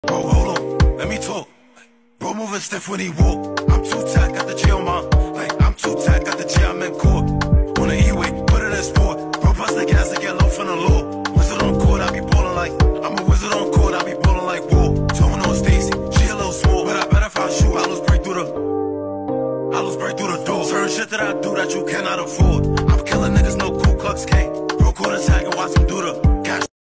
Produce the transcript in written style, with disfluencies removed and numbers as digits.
Bro, hold on, let me talk. Bro, moving stiff when he walk. I'm too tight, got the G on my. I'm too tight, got the G, I'm in court. On the E-way, put it in sport. Bro, bust the gas, I get low from the law. Wizard on court, I be ballin' like. I'm a wizard on court, I be ballin' like war. Tone on Stacy, she a little small. But I bet if I shoot, I lose break through the door. Certain shit that I do that you cannot afford. I'm killing niggas, no Ku Klux K. Bro, call the tag and watch him do the cash.